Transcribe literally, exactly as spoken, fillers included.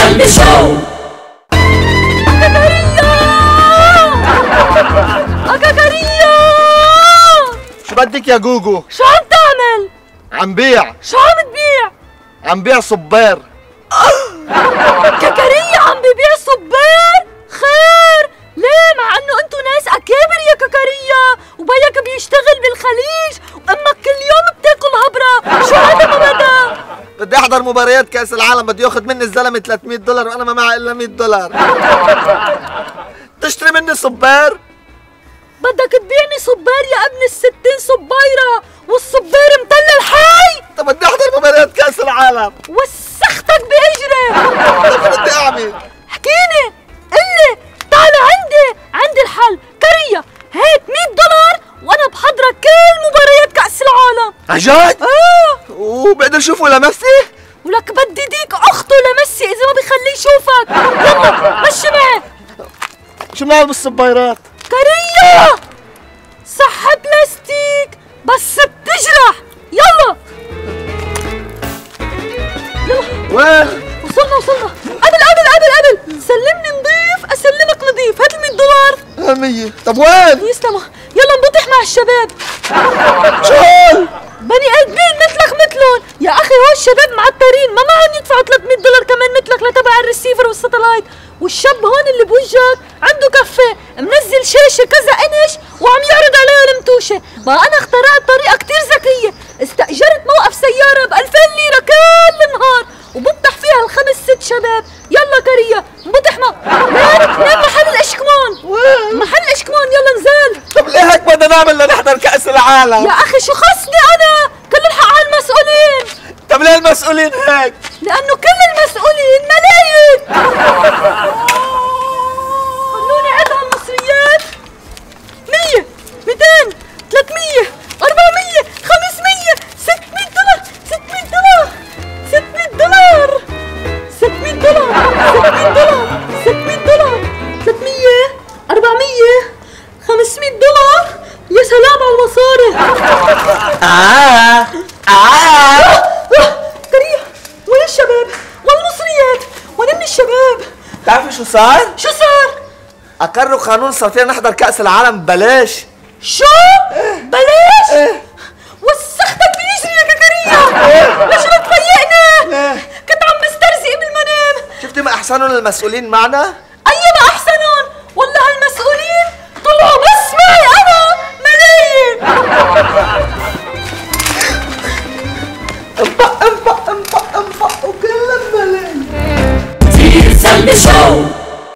قلبي شو. كاكاريا شو بدك يا جوجو؟ شو عم تعمل؟ عم بيع. شو عم تبيع؟ عم بيع صبار. كاكاريا عم ببيع صبار؟ خير، ليه؟ مع انه انتو ناس اكابر يا كاكاريا، وبيك بيشتغل بالخليج، وامك كل يوم بتاكل هبرة، شو هذا ما بدا؟ بدي احضر مباريات كأس العالم، بده ياخذ مني الزلمة ثلاثمية دولار وانا ما معي الا مية دولار. تشتري مني صبار؟ بدك تبيعني صبار يا ابن الستين صبايرة، والصبار مطلل حي؟ طب بدي احضر مباريات كأس العالم. وسختك بأجري. شو بدي اعمل؟ احكيني، قلي، تعال عندي، عندي الحل. كاريا هات مية دولار وانا بحضرك كل مباريات كأس العالم. عجد؟ اه. وبقدر اشوفه لمسي؟ ولك بدي ديك اخته لمسي اذا ما بخليه يشوفك. يلا مشي معي. شو بنعمل بالصبايرات؟ كاريا صحة بلاستيك بس بتجرح. يلا يلا. وين؟ وصلنا وصلنا. قبل قبل قبل قبل سلمني نضيف اسلمك نضيف. هات ال مية دولار. مية. طب وين؟ يسلموا. يلا نبطح مع الشباب. شو هول؟ بني ادمين مثلك مثلهم يا اخي. هو الشباب معترين ما معهم يدفعوا ثلاثمية دولار كمان مثلك لتبع الريسيفر والساتلايت. والشاب هون اللي بوجهك عنده كفه منزل شاشه كذا انش وعم يعرض عليها المتوشه. ما انا اخترعت طريقه كتير ذكيه. استاجرت موقف سياره ب ألفين ليره كل النهار وبطح فيها الخمس ست شباب. يلا كاريا نبطح ما وين وين محل الاشكمان؟ وين؟ محل الاشكمان. يلا نزال. طب ليه هيك بدنا نعمل لنحضر كأس العالم؟ يا اخي شو خصني انا؟ كل الحق على المسؤولين. طب ليه المسؤولين هيك؟ لانه كل المسؤولين ملايين. خلوني عدها المصريات. مية ميتين ثلاثمية أربعمية خمسمية ستمية دولار ستمية دولار ستمية دولار ستمية دولار ستمية دولار ستمية دولار ثلاثمية أربعمية خمسمية دولار. يا سلام على المصاري. آه آه كريه وين الشباب؟ والمصريات وين من الشباب؟ بتعرفي شو صار؟ شو صار؟ أقروا قانون صار فينا نحضر كأس العالم ببلاش. شو؟ بلاش؟ ايه وسختك بيجري يا كاكاريا. ليش ما تفيقنا؟ ليه؟ كنت عم بسترزق بالمنام. شفتي ما أحسنهم المسؤولين معنا؟